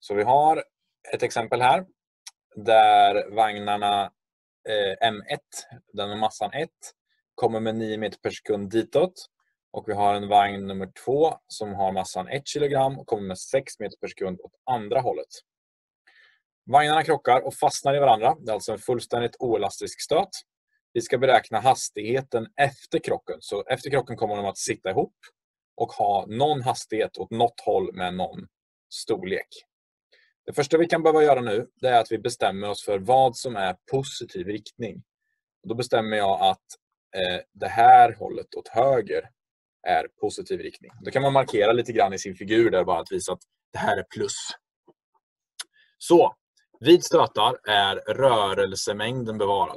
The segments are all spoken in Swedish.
Så vi har ett exempel här där vagnarna M1, den med massan 1, kommer med 9 meter per sekund ditåt. Och vi har en vagn nummer 2 som har massan 1 kilogram och kommer med 6 meter per sekund åt andra hållet. Vagnarna krockar och fastnar i varandra. Det är alltså en fullständigt oelastisk stöt. Vi ska beräkna hastigheten efter krocken. Så efter krocken kommer de att sitta ihop och ha någon hastighet åt något håll med någon storlek. Det första vi kan behöva göra nu, det är att vi bestämmer oss för vad som är positiv riktning. Då bestämmer jag att det här hållet åt höger är positiv riktning. Då kan man markera lite grann i sin figur där bara att visa att det här är plus. Så, vid stötar är rörelsemängden bevarad.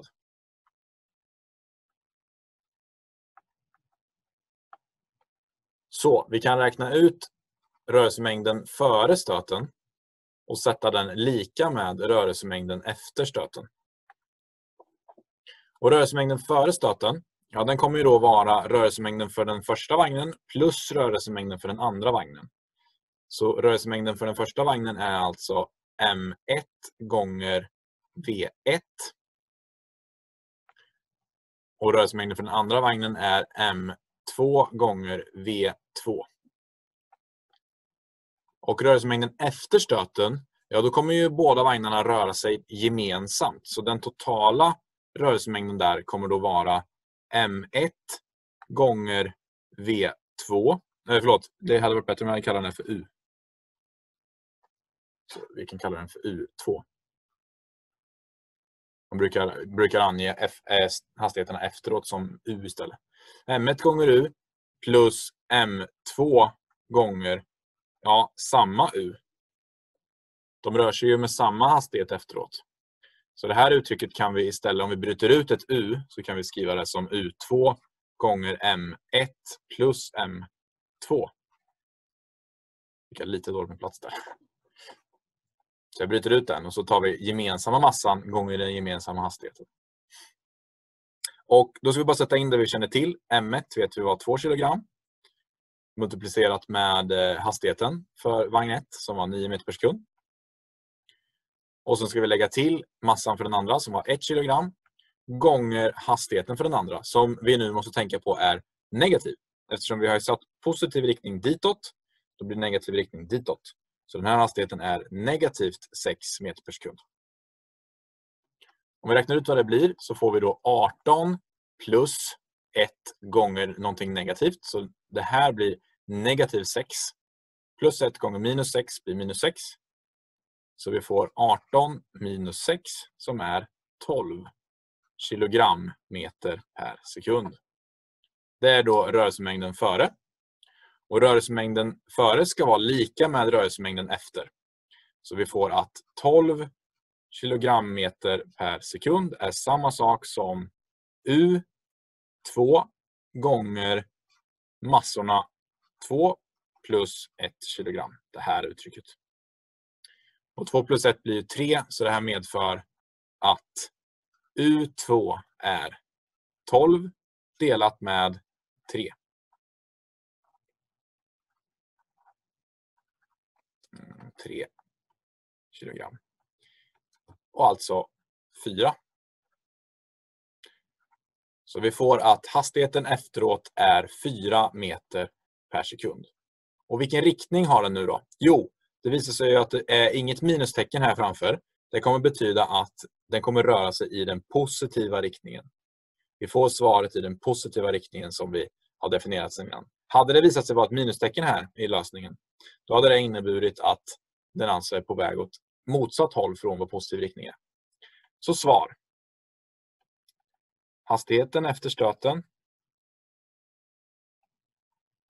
Så, vi kan räkna ut rörelsemängden före stöten och sätta den lika med rörelsemängden efter stöten. Och rörelsemängden före stöten, ja, den kommer ju då vara rörelsemängden för den första vagnen plus rörelsemängden för den andra vagnen. Så rörelsemängden för den första vagnen är alltså M1 gånger V1. Och rörelsemängden för den andra vagnen är M2 gånger V2. Och rörelsemängden efter stöten, ja, då kommer ju båda vagnarna röra sig gemensamt. Så den totala rörelsemängden där kommer då vara M1 gånger V2. Förlåt, det hade varit bättre om jag kallar den för U. Så vi kan kalla den för U2. Man brukar ange hastigheterna efteråt som U istället. M1 gånger U plus M2 gånger, ja, samma U. De rör sig ju med samma hastighet efteråt. Så det här uttrycket kan vi istället, om vi bryter ut ett U, så kan vi skriva det som U2 gånger M1 plus M2. Det är lite dåligt med plats där. Så jag bryter ut den och så tar vi gemensamma massan gånger den gemensamma hastigheten. Och då ska vi bara sätta in det vi känner till. M1 vet vi var 2 kilogram. Multiplicerat med hastigheten för vagn 1 som var 9 meter per sekund. Och så ska vi lägga till massan för den andra som var 1 kilogram gånger hastigheten för den andra som vi nu måste tänka på är negativ. Eftersom vi har satt positiv riktning ditåt, då blir negativ riktning ditåt. Så den här hastigheten är negativt 6 meter per sekund. Om vi räknar ut vad det blir så får vi då 18 plus 1 gånger någonting negativt. Så det här blir negativ 6. Plus 1 gånger minus 6 blir minus 6. Så vi får 18 minus 6 som är 12 kilogram meter per sekund. Det är då rörelsemängden före. Och rörelsemängden före ska vara lika med rörelsemängden efter. Så vi får att 12 kilogram meter per sekund är samma sak som U2 gånger massorna 2 plus 1 kilogram. Det här uttrycket. Och 2 plus 1 blir 3, så det här medför att U2 är 12 delat med 3. 3 kilogram. Och alltså 4. Så vi får att hastigheten efteråt är 4 meter per sekund. Och vilken riktning har den nu då? Jo, det visar sig att det är inget minustecken här framför. Det kommer betyda att den kommer röra sig i den positiva riktningen. Vi får svaret i den positiva riktningen som vi har definierat sedan innan. Hade det visat sig vara ett minustecken här i lösningen, då hade det inneburit att den alltså är på väg åt motsatt håll från vad positiv riktning är. Så svar. Hastigheten efter stöten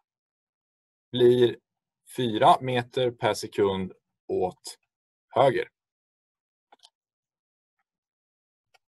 blir 4 meter per sekund åt höger.